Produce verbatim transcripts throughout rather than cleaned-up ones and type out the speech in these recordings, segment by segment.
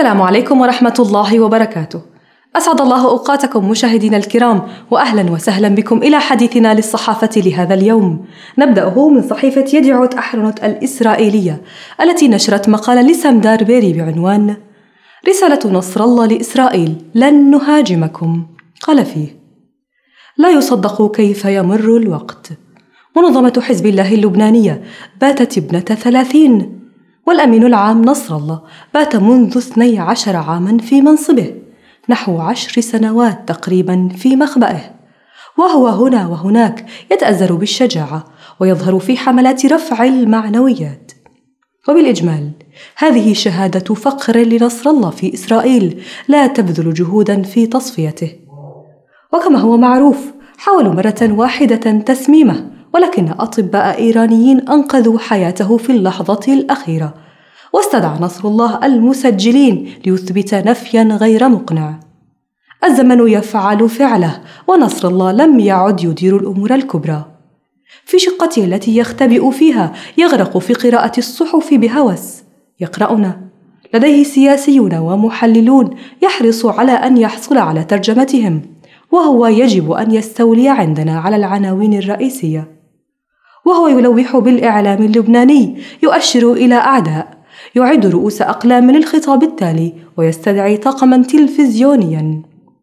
السلام عليكم ورحمة الله وبركاته. أسعد الله أوقاتكم مشاهدينا الكرام، وأهلا وسهلا بكم إلى حديثنا للصحافة لهذا اليوم. نبدأه من صحيفة يديعوت أحرنوت الإسرائيلية التي نشرت مقالا لسام داربيري بعنوان رسالة نصر الله لإسرائيل: لن نهاجمكم. قال فيه: لا يصدق كيف يمر الوقت. منظمة حزب الله اللبنانية باتت ابنة ثلاثين، والأمين العام نصر الله بات منذ اثني عشر عاما في منصبه، نحو عشر سنوات تقريبا في مخبئه، وهو هنا وهناك يتأزر بالشجاعة ويظهر في حملات رفع المعنويات. وبالإجمال هذه شهادة فخر لنصر الله في إسرائيل لا تبذل جهودا في تصفيته. وكما هو معروف حاولوا مرة واحدة تسميمه، ولكن أطباء إيرانيين أنقذوا حياته في اللحظة الأخيرة، واستدعى نصر الله المسجلين ليثبت نفيا غير مقنع. الزمن يفعل فعله، ونصر الله لم يعد يدير الأمور الكبرى. في شقته التي يختبئ فيها يغرق في قراءة الصحف بهوس، يقرأنا. لديه سياسيون ومحللون يحرص على أن يحصل على ترجمتهم، وهو يجب أن يستولي عندنا على العناوين الرئيسية. وهو يلوح بالإعلام اللبناني، يؤشر إلى أعداء، يعد رؤوس أقلام للخطاب التالي، ويستدعي طاقما تلفزيونيا.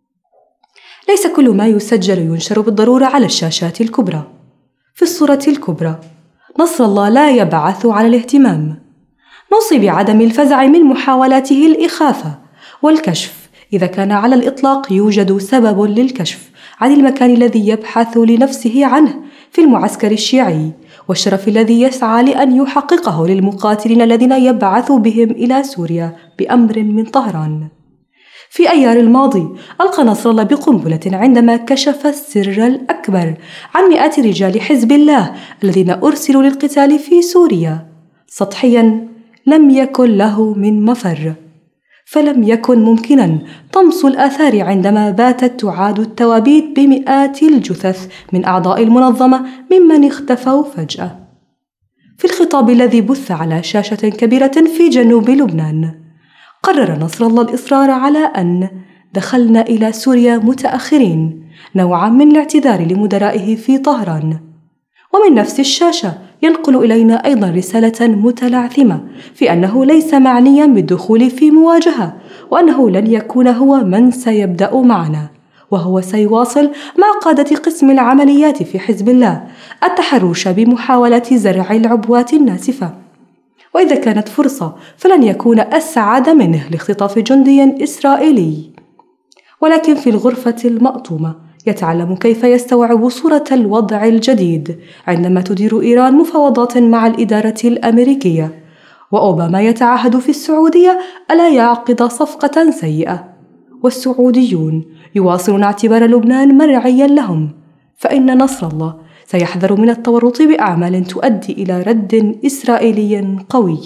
ليس كل ما يسجل ينشر بالضرورة على الشاشات الكبرى. في الصورة الكبرى نصر الله لا يبعث على الاهتمام. نوصي بعدم الفزع من محاولاته الإخافة والكشف إذا كان على الإطلاق يوجد سبب للكشف عن المكان الذي يبحث لنفسه عنه في المعسكر الشيعي، والشرف الذي يسعى لأن يحققه للمقاتلين الذين يبعث بهم إلى سوريا بأمر من طهران. في أيار الماضي ألقى نصر الله بقنبلة عندما كشف السر الأكبر عن مئات رجال حزب الله الذين أرسلوا للقتال في سوريا. سطحيا لم يكن له من مفر، فلم يكن ممكنا طمس الآثار عندما باتت تعاد التوابيت بمئات الجثث من أعضاء المنظمة ممن اختفوا فجأة. في الخطاب الذي بث على شاشة كبيرة في جنوب لبنان، قرر نصر الله الإصرار على أن دخلنا إلى سوريا متأخرين، نوعا من الاعتذار لمدرائه في طهران. ومن نفس الشاشة ينقل إلينا أيضا رسالة متلعثمة في أنه ليس معنيا بالدخول في مواجهة، وأنه لن يكون هو من سيبدأ معنا، وهو سيواصل مع قادة قسم العمليات في حزب الله التحرش بمحاولة زرع العبوات الناسفة. وإذا كانت فرصة فلن يكون أسعد منه لاختطاف جندي إسرائيلي. ولكن في الغرفة المأطومة يتعلم كيف يستوعب صورة الوضع الجديد عندما تدير إيران مفاوضات مع الإدارة الأمريكية، وأوباما يتعهد في السعودية ألا يعقد صفقة سيئة، والسعوديون يواصلون اعتبار لبنان مرعيا لهم، فإن نصر الله سيحذر من التورط بأعمال تؤدي إلى رد إسرائيلي قوي.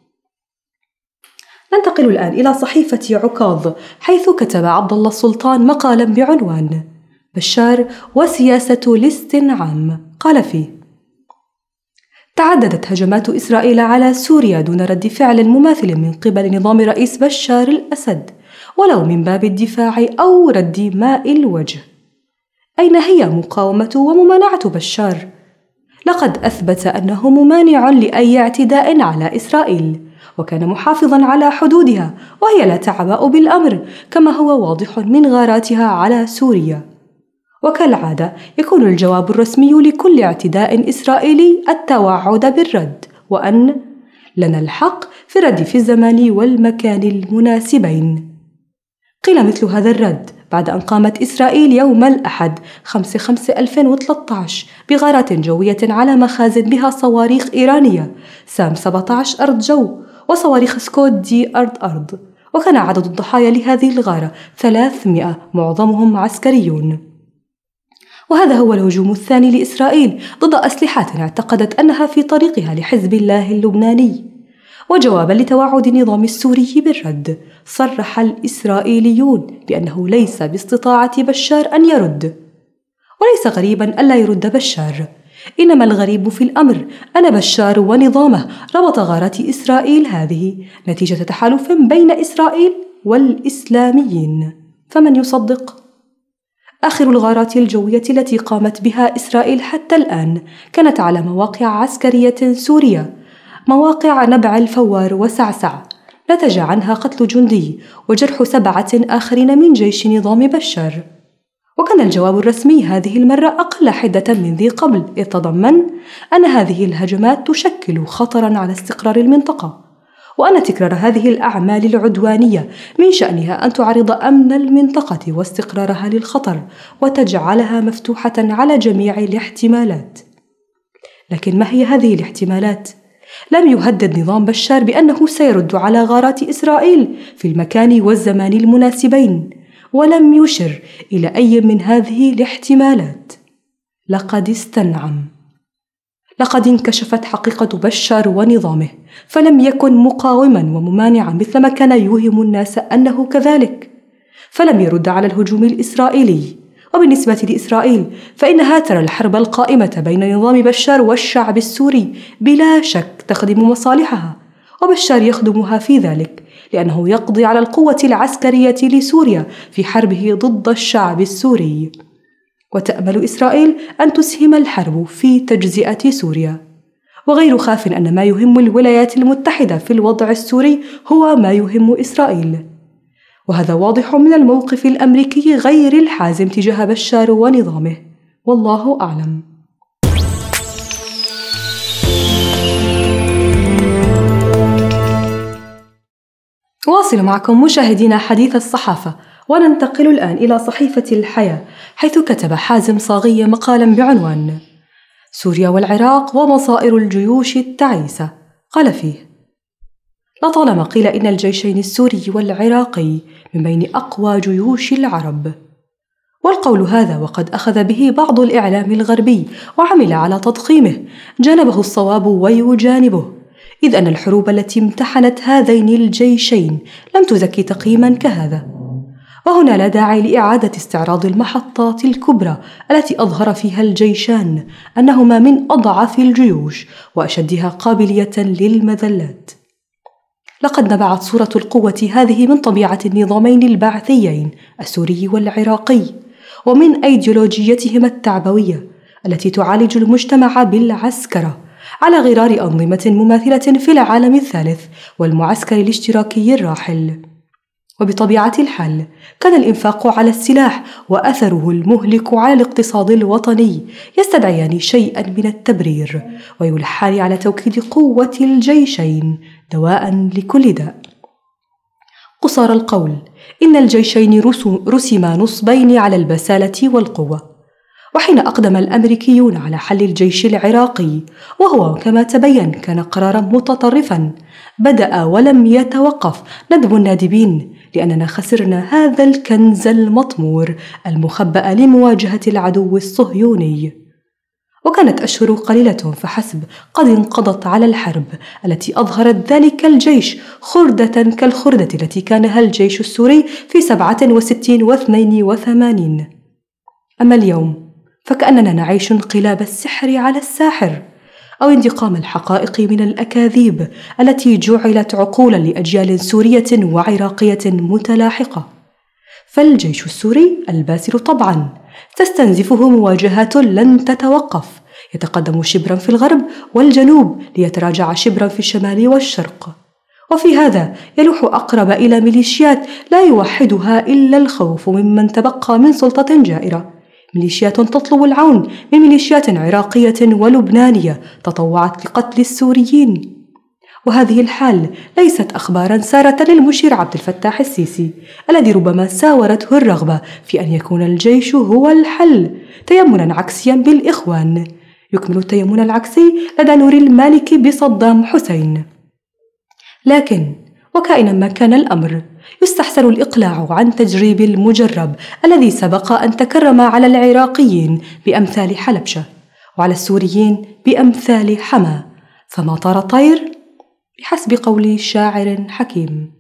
ننتقل الآن إلى صحيفة عكاظ، حيث كتب عبد الله السلطان مقالا بعنوان بشار وسياسة الاستنعام. قال فيه: تعددت هجمات إسرائيل على سوريا دون رد فعل مماثل من قبل نظام رئيس بشار الأسد، ولو من باب الدفاع أو رد ماء الوجه. أين هي مقاومة وممانعة بشار؟ لقد أثبت أنه ممانع لأي اعتداء على إسرائيل، وكان محافظا على حدودها، وهي لا تعبأ بالأمر، كما هو واضح من غاراتها على سوريا. وكالعادة يكون الجواب الرسمي لكل اعتداء إسرائيلي التوعد بالرد، وأن لنا الحق في الرد في الزمان والمكان المناسبين. قيل مثل هذا الرد بعد أن قامت إسرائيل يوم الأحد خمسة خمسة ألفين وثلاثة عشر بغارات جوية على مخازن بها صواريخ إيرانية سام سبعة عشر أرض جو وصواريخ سكوت دي أرض أرض، وكان عدد الضحايا لهذه الغارة ثلاثمائة، معظمهم عسكريون. وهذا هو الهجوم الثاني لإسرائيل ضد أسلحات اعتقدت أنها في طريقها لحزب الله اللبناني. وجوابا لتوعد النظام السوري بالرد، صرح الإسرائيليون بأنه ليس باستطاعة بشار أن يرد. وليس غريبا ألا يرد بشار، إنما الغريب في الأمر أن بشار ونظامه ربط غارات إسرائيل هذه نتيجة تحالف بين إسرائيل والإسلاميين، فمن يصدق؟ آخر الغارات الجوية التي قامت بها إسرائيل حتى الآن كانت على مواقع عسكرية سورية، مواقع نبع الفوار وسعسع، نتج عنها قتل جندي وجرح سبعة آخرين من جيش نظام بشار. وكان الجواب الرسمي هذه المرة أقل حدة من ذي قبل، إذ تضمن أن هذه الهجمات تشكل خطراً على استقرار المنطقة، وأن تكرار هذه الأعمال العدوانية من شأنها أن تعرض أمن المنطقة واستقرارها للخطر وتجعلها مفتوحة على جميع الاحتمالات. لكن ما هي هذه الاحتمالات؟ لم يهدد نظام بشار بأنه سيرد على غارات إسرائيل في المكان والزمان المناسبين، ولم يشر إلى أي من هذه الاحتمالات. لقد استنعم. لقد انكشفت حقيقة بشار ونظامه، فلم يكن مقاوما وممانعا مثلما كان يوهم الناس أنه كذلك، فلم يرد على الهجوم الإسرائيلي. وبالنسبة لإسرائيل فإنها ترى الحرب القائمة بين نظام بشار والشعب السوري بلا شك تخدم مصالحها، وبشار يخدمها في ذلك، لأنه يقضي على القوة العسكرية لسوريا في حربه ضد الشعب السوري. وتأمل إسرائيل أن تسهم الحرب في تجزئة سوريا، وغير خاف أن ما يهم الولايات المتحدة في الوضع السوري هو ما يهم إسرائيل، وهذا واضح من الموقف الأمريكي غير الحازم تجاه بشار ونظامه، والله أعلم. واصل معكم مشاهدينا حديث الصحافة، وننتقل الآن إلى صحيفة الحياة، حيث كتب حازم صاغي مقالا بعنوان سوريا والعراق ومصائر الجيوش التعيسة. قال فيه: لطالما قيل إن الجيشين السوري والعراقي من بين أقوى جيوش العرب، والقول هذا وقد أخذ به بعض الإعلام الغربي وعمل على تضخيمه، جانبه الصواب ويجانبه، إذ أن الحروب التي امتحنت هذين الجيشين لم تزكي تقييما كهذا. وهنا لا داعي لإعادة استعراض المحطات الكبرى التي أظهر فيها الجيشان أنهما من أضعف الجيوش وأشدها قابلية للمذلات. لقد نبعت صورة القوة هذه من طبيعة النظامين البعثيين السوري والعراقي، ومن أيديولوجيتهما التعبوية التي تعالج المجتمع بالعسكرة على غرار أنظمة مماثلة في العالم الثالث والمعسكر الاشتراكي الراحل. وبطبيعة الحال كان الإنفاق على السلاح وأثره المهلك على الاقتصاد الوطني يستدعيان شيئا من التبرير، ويلحان على توكيد قوة الجيشين دواء لكل داء. قصار القول إن الجيشين رسما نصبين على البسالة والقوة. وحين أقدم الأمريكيون على حل الجيش العراقي، وهو كما تبين كان قرارا متطرفا، بدأ ولم يتوقف ندب النادبين، لأننا خسرنا هذا الكنز المطمور المخبأ لمواجهة العدو الصهيوني. وكانت أشهر قليلة فحسب قد انقضت على الحرب التي أظهرت ذلك الجيش خردة كالخردة التي كانها الجيش السوري في سبعة وستين واثنين وثمانين. أما اليوم فكأننا نعيش انقلاب السحر على الساحر، أو انتقام الحقائق من الأكاذيب التي جعلت عقولا لأجيال سورية وعراقية متلاحقة. فالجيش السوري الباسل طبعا تستنزفه مواجهات لن تتوقف، يتقدم شبرا في الغرب والجنوب ليتراجع شبرا في الشمال والشرق، وفي هذا يلوح أقرب إلى ميليشيات لا يوحدها إلا الخوف ممن تبقى من سلطة جائرة، ميليشيات تطلب العون من ميليشيات عراقية ولبنانية تطوعت لقتل السوريين. وهذه الحال ليست أخبارا سارة للمشير عبد الفتاح السيسي الذي ربما ساورته الرغبة في أن يكون الجيش هو الحل، تيمنا عكسيا بالإخوان يكمل التيمن العكسي لدى نور المالك بصدام حسين. لكن وكائنا ما كان الأمر، يستحسن الإقلاع عن تجريب المجرب الذي سبق أن تكرم على العراقيين بأمثال حلبشة وعلى السوريين بأمثال حما، فما طار طير بحسب قول شاعر حكيم.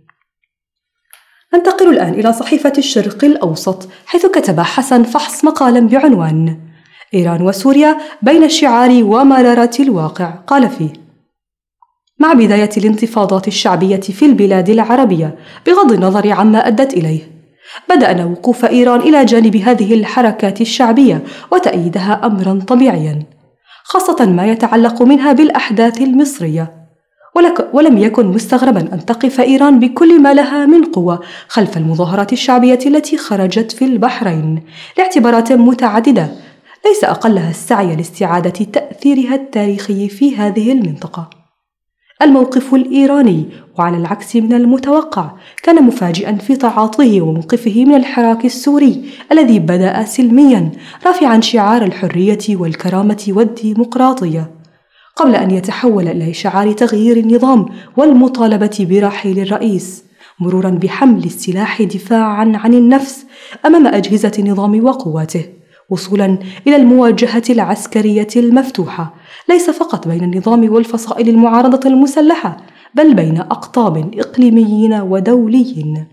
ننتقل الآن إلى صحيفة الشرق الأوسط، حيث كتب حسن فحص مقالا بعنوان إيران وسوريا بين الشعار ومرارة الواقع. قال فيه: مع بداية الانتفاضات الشعبية في البلاد العربية بغض النظر عما أدت إليه. بدأنا وقوف إيران إلى جانب هذه الحركات الشعبية وتأييدها أمرا طبيعيا، خاصة ما يتعلق منها بالأحداث المصرية، ولك ولم يكن مستغربا أن تقف إيران بكل ما لها من قوة خلف المظاهرات الشعبية التي خرجت في البحرين لاعتبارات متعددة ليس أقلها السعي لاستعادة تأثيرها التاريخي في هذه المنطقة. الموقف الإيراني وعلى العكس من المتوقع كان مفاجئا في تعاطيه وموقفه من الحراك السوري الذي بدأ سلميا رافعا شعار الحرية والكرامة والديمقراطية، قبل أن يتحول إلى شعار تغيير النظام والمطالبة برحيل الرئيس، مرورا بحمل السلاح دفاعا عن النفس أمام أجهزة النظام وقواته، وصولا إلى المواجهة العسكرية المفتوحة ليس فقط بين النظام والفصائل المعارضة المسلحة، بل بين أقطاب إقليميين ودوليين.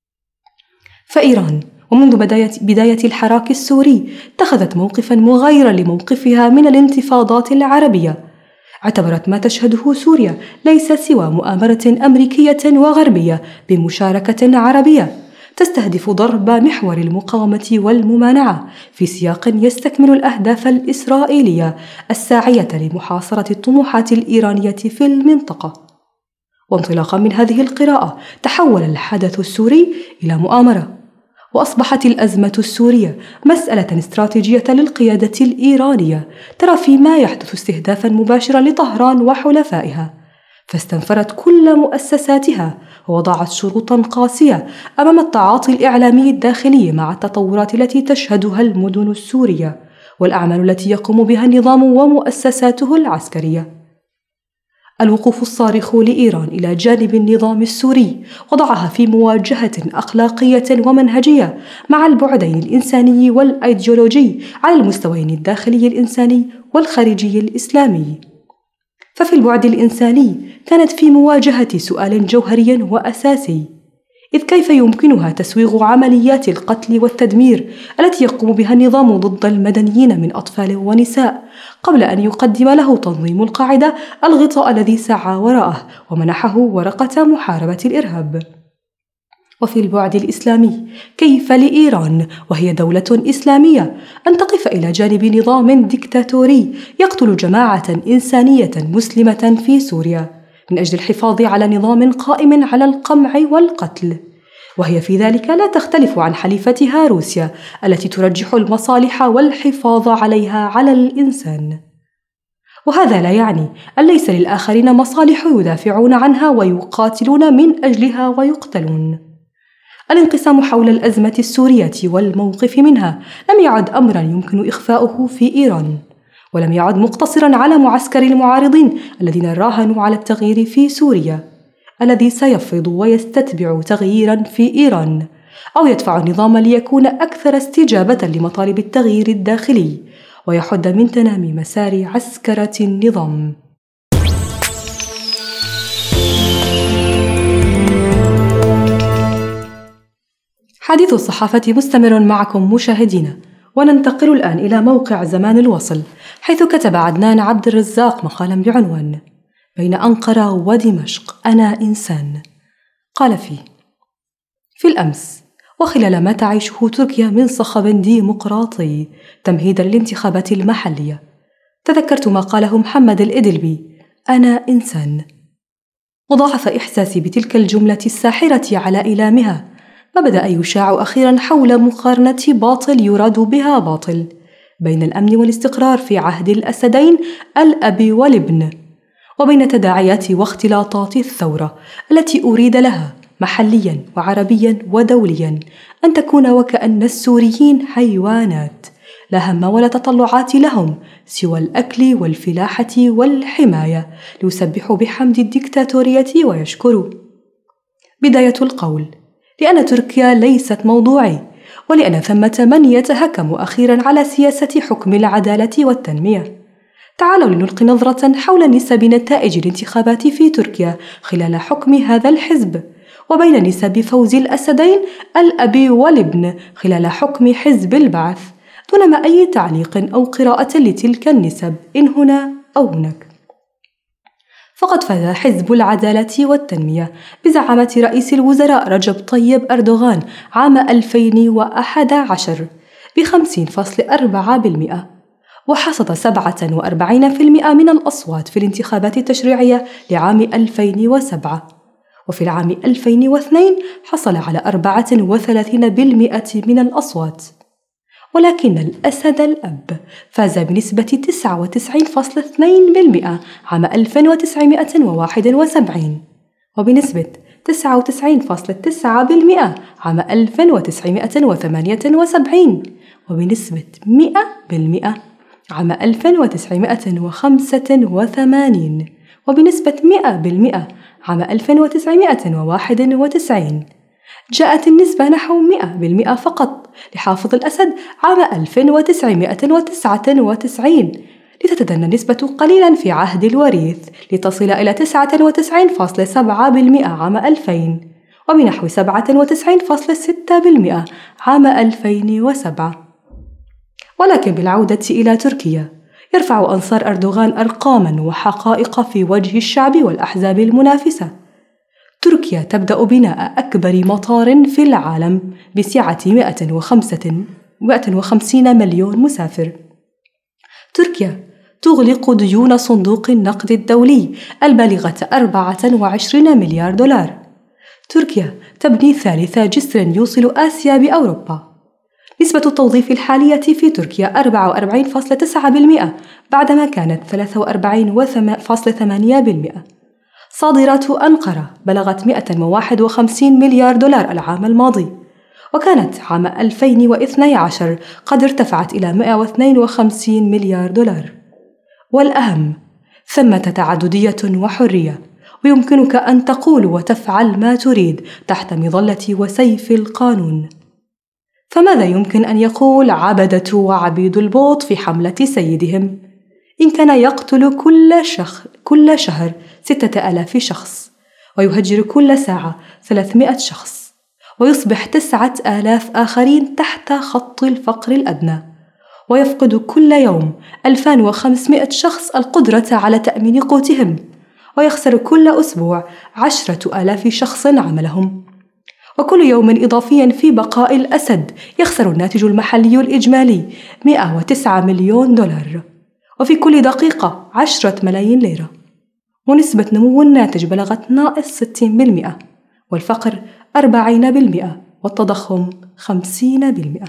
فإيران ومنذ بداية, بداية الحراك السوري اتخذت موقفا مغايرا لموقفها من الانتفاضات العربية، اعتبرت ما تشهده سوريا ليس سوى مؤامرة أمريكية وغربية بمشاركة عربية تستهدف ضرب محور المقاومة والممانعة في سياق يستكمل الأهداف الإسرائيلية الساعية لمحاصرة الطموحات الإيرانية في المنطقة. وانطلاقا من هذه القراءة تحول الحدث السوري إلى مؤامرة، وأصبحت الأزمة السورية مسألة استراتيجية للقيادة الإيرانية ترى فيما يحدث استهدافا مباشرا لطهران وحلفائها، فاستنفرت كل مؤسساتها ووضعت شروطا قاسية أمام التعاطي الإعلامي الداخلي مع التطورات التي تشهدها المدن السورية والأعمال التي يقوم بها النظام ومؤسساته العسكرية. الوقوف الصارخ لإيران إلى جانب النظام السوري وضعها في مواجهة أخلاقية ومنهجية مع البعدين الإنساني والأيديولوجي على المستويين الداخلي الإنساني والخارجي الإسلامي. ففي البعد الإنساني كانت في مواجهة سؤال جوهري وأساسي، إذ كيف يمكنها تسويغ عمليات القتل والتدمير التي يقوم بها النظام ضد المدنيين من أطفال ونساء قبل أن يقدم له تنظيم القاعدة الغطاء الذي سعى وراءه ومنحه ورقة محاربة الإرهاب. وفي البعد الإسلامي كيف لإيران وهي دولة إسلامية أن تقف إلى جانب نظام ديكتاتوري يقتل جماعة إنسانية مسلمة في سوريا من أجل الحفاظ على نظام قائم على القمع والقتل، وهي في ذلك لا تختلف عن حليفتها روسيا التي ترجح المصالح والحفاظ عليها على الإنسان. وهذا لا يعني أن ليس للآخرين مصالح يدافعون عنها ويقاتلون من أجلها ويقتلون. الانقسام حول الأزمة السورية والموقف منها لم يعد أمرا يمكن إخفاؤه في إيران، ولم يعد مقتصرا على معسكر المعارضين الذين راهنوا على التغيير في سوريا الذي سيفرض ويستتبع تغييرا في إيران أو يدفع النظام ليكون أكثر استجابة لمطالب التغيير الداخلي ويحد من تنامي مسار عسكرة النظام. حديث الصحافة مستمر معكم مشاهدينا، وننتقل الآن إلى موقع زمان الوصل، حيث كتب عدنان عبد الرزاق مقالا بعنوان بين أنقرة ودمشق أنا إنسان. قال فيه: في الأمس وخلال ما تعيشه تركيا من صخب ديمقراطي تمهيدا للانتخابات المحلية، تذكرت ما قاله محمد الإدلبي: أنا إنسان. وضاعف إحساسي بتلك الجملة الساحرة على إيلامها ما بدأ يشاع أخيرا حول مقارنة باطل يراد بها باطل بين الأمن والاستقرار في عهد الأسدين الأب والابن، وبين تداعيات واختلاطات الثورة التي أريد لها محليا وعربيا ودوليا أن تكون وكأن السوريين حيوانات لا هم ولا تطلعات لهم سوى الأكل والفلاحة والحماية ليسبحوا بحمد الديكتاتورية ويشكروا. بداية القول: لأن تركيا ليست موضوعي، ولأن ثمة من يتهكم أخيرا على سياسة حكم العدالة والتنمية. تعالوا لنلقي نظرة حول نسب نتائج الانتخابات في تركيا خلال حكم هذا الحزب، وبين نسب فوز الأسدين الأب والابن خلال حكم حزب البعث، دون ما أي تعليق أو قراءة لتلك النسب إن هنا أو هناك. فقد فاز حزب العدالة والتنمية بزعامة رئيس الوزراء رجب طيب أردوغان عام ألفين وأحد عشر بخمسين فاصلة أربعة بالمئة، وحصد سبعة وأربعين بالمئة من الأصوات في الانتخابات التشريعية لعام ألفين وسبعة، وفي العام ألفين واثنين حصل على أربعة وثلاثين بالمئة من الأصوات. ولكن الأسد الأب فاز بنسبة تسعة وتسعين فاصلة اثنين بالمئة عام ألف وتسعمائة وواحد وسبعين، وبنسبة تسعة وتسعين فاصلة تسعة بالمئة عام ألف وتسعمائة وثمانية وسبعين، وبنسبة مئة بالمئة عام ألف وتسعمائة وخمسة وثمانين، وبنسبة مئة بالمئة عام ألف وتسعمائة وواحد وتسعين. جاءت النسبة نحو مئة بالمئة فقط لحافظ الأسد عام ألف وتسعمائة وتسعة وتسعين، لتتدنى النسبة قليلا في عهد الوريث لتصل إلى تسعة وتسعين فاصلة سبعة بالمئة عام ألفين، وبنحو سبعة وتسعين فاصلة ستة بالمئة عام ألفين وسبعة. ولكن بالعودة إلى تركيا، يرفع أنصار أردوغان أرقاما وحقائق في وجه الشعب والأحزاب المنافسة. تركيا تبدأ بناء أكبر مطار في العالم بسعة مئة وخمسين مليون مسافر. تركيا تغلق ديون صندوق النقد الدولي البالغة أربعة وعشرين مليار دولار. تركيا تبني ثالث جسر يوصل آسيا بأوروبا. نسبة التوظيف الحالية في تركيا أربعة وأربعين فاصلة تسعة بالمئة بعدما كانت ثلاثة وأربعين فاصلة ثمانية بالمئة. صادرات أنقرة بلغت مئة وواحد وخمسين مليار دولار العام الماضي، وكانت عام ألفين واثني عشر قد ارتفعت إلى مئة واثنين وخمسين مليار دولار. والأهم، ثمة تعددية وحرية، ويمكنك أن تقول وتفعل ما تريد تحت مظلة وسيف القانون. فماذا يمكن أن يقول عبدة وعبيد البوط في حملة سيدهم؟ إن كان يقتل كل, شخ... كل شهر ستة آلاف شخص، ويهجر كل ساعة ثلاثمائة شخص، ويصبح تسعة آلاف آخرين تحت خط الفقر الأدنى، ويفقد كل يوم ألفين وخمسمائة شخص القدرة على تأمين قوتهم، ويخسر كل أسبوع عشرة آلاف شخص عملهم، وكل يوم إضافيا في بقاء الأسد يخسر الناتج المحلي الإجمالي مئة وتسعة مليون دولار، وفي كل دقيقة عشرة ملايين ليرة، ونسبة نمو الناتج بلغت ناقص ستين بالمئة، والفقر أربعين بالمئة، والتضخم خمسين بالمئة.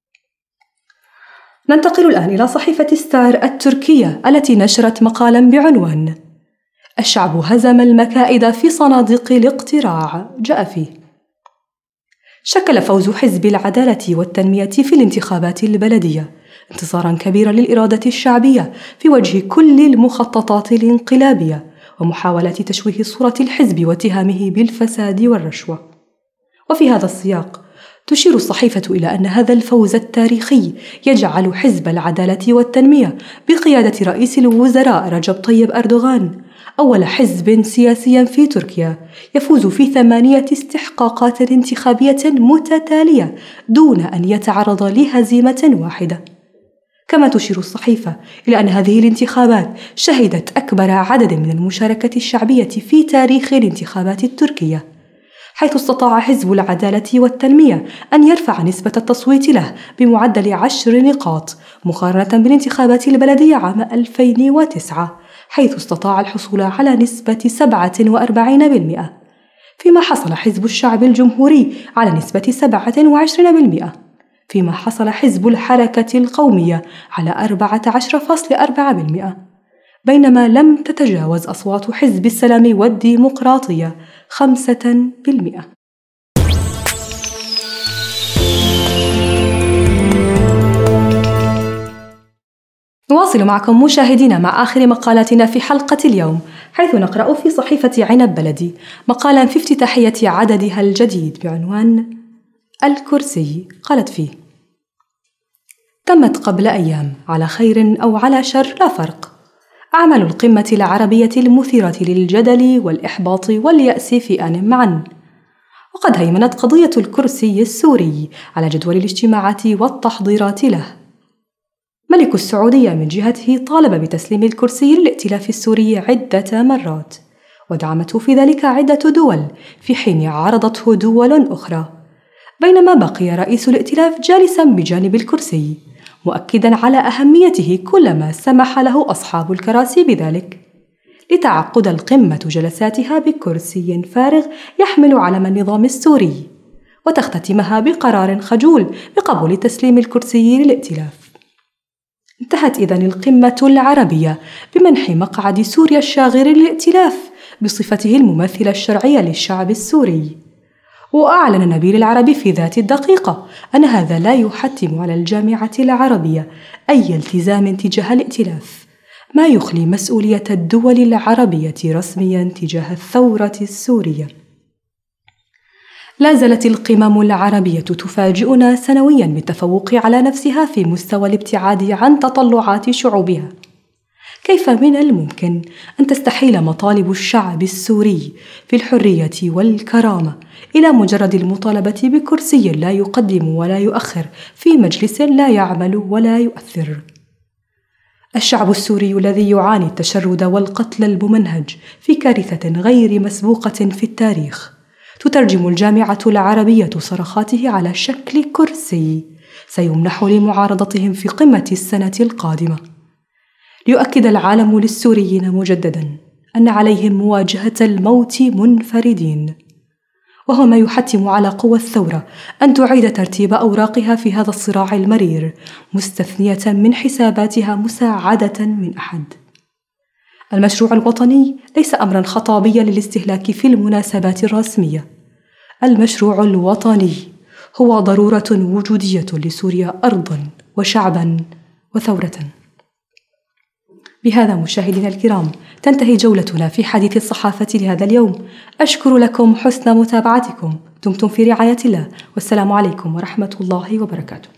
ننتقل الآن إلى صحيفة ستار التركية التي نشرت مقالا بعنوان الشعب هزم المكائد في صناديق الاقتراع، جاء فيه: شكل فوز حزب العدالة والتنمية في الانتخابات البلدية انتصاراً كبيراً للإرادة الشعبية في وجه كل المخططات الانقلابية ومحاولات تشويه صورة الحزب واتهامه بالفساد والرشوة. وفي هذا السياق تشير الصحيفة إلى أن هذا الفوز التاريخي يجعل حزب العدالة والتنمية بقيادة رئيس الوزراء رجب طيب أردوغان أول حزب سياسي في تركيا يفوز في ثمانية استحقاقات انتخابية متتالية دون أن يتعرض لهزيمة واحدة. كما تشير الصحيفة إلى أن هذه الانتخابات شهدت أكبر عدد من المشاركة الشعبية في تاريخ الانتخابات التركية، حيث استطاع حزب العدالة والتنمية أن يرفع نسبة التصويت له بمعدل عشر نقاط مقارنة بالانتخابات البلدية عام ألفين وتسعة، حيث استطاع الحصول على نسبة سبعة وأربعين بالمئة، فيما حصل حزب الشعب الجمهوري على نسبة سبعة وعشرين بالمئة، فيما حصل حزب الحركة القومية على أربعة عشر فاصلة أربعة بالمئة، بينما لم تتجاوز أصوات حزب السلام والديمقراطية خمسة بالمئة. نواصل معكم مشاهدينا مع آخر مقالاتنا في حلقة اليوم، حيث نقرأ في صحيفة عنب بلدي مقالا في افتتاحية عددها الجديد بعنوان الكرسي. قالت فيه: تمت قبل أيام، على خير أو على شر لا فرق، أعمال القمة العربية المثيرة للجدل والإحباط واليأس في آن معا، وقد هيمنت قضية الكرسي السوري على جدول الاجتماعات والتحضيرات له. ملك الملك السعودي من جهته طالب بتسليم الكرسي للائتلاف السوري عدة مرات، ودعمته في ذلك عدة دول في حين عارضته دول أخرى، بينما بقي رئيس الائتلاف جالسا بجانب الكرسي مؤكدا على أهميته كلما سمح له أصحاب الكراسي بذلك، لتعقد القمة جلساتها بكرسي فارغ يحمل علم النظام السوري، وتختتمها بقرار خجول بقبول تسليم الكرسي للائتلاف. انتهت إذن القمة العربية بمنح مقعد سوريا الشاغر للائتلاف بصفته الممثل الشرعي للشعب السوري. وأعلن نبيل العربي في ذات الدقيقة أن هذا لا يحتم على الجامعة العربية أي التزام تجاه الائتلاف، ما يخلي مسؤولية الدول العربية رسميا تجاه الثورة السورية. لا زالت القمم العربية تفاجئنا سنويا بالتفوق على نفسها في مستوى الابتعاد عن تطلعات شعوبها. كيف من الممكن أن تستحيل مطالب الشعب السوري في الحرية والكرامة إلى مجرد المطالبة بكرسي لا يقدم ولا يؤخر في مجلس لا يعمل ولا يؤثر؟ الشعب السوري الذي يعاني التشرد والقتل الممنهج في كارثة غير مسبوقة في التاريخ، تترجم الجامعة العربية صرخاته على شكل كرسي سيمنح لمعارضتهم في قمة السنة القادمة، ليؤكد العالم للسوريين مجددا أن عليهم مواجهة الموت منفردين، وهو ما يحتم على قوى الثورة أن تعيد ترتيب أوراقها في هذا الصراع المرير، مستثنية من حساباتها مساعدة من أحد. المشروع الوطني ليس أمرا خطابيا للاستهلاك في المناسبات الرسمية. المشروع الوطني هو ضرورة وجودية لسوريا أرضا وشعبا وثورة. بهذا مشاهدينا الكرام تنتهي جولتنا في حديث الصحافة لهذا اليوم. أشكر لكم حسن متابعتكم. دمتم في رعاية الله، والسلام عليكم ورحمة الله وبركاته.